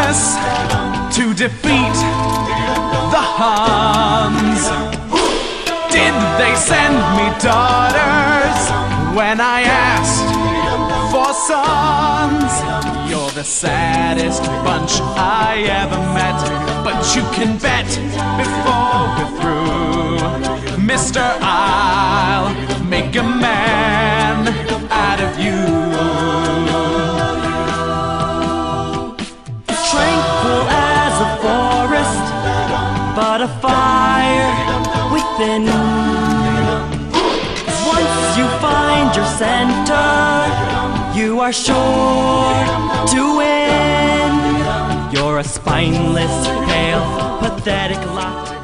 promise to defeat the Huns. Did they send me daughters when I asked for sons? You're the saddest bunch I ever met, but you can bet before we're through, Mister, I'll make a man out of you. Tranquil as a forest, but a fire within. Once you find your center, you are sure to win. You're a spineless, pale, pathetic lot.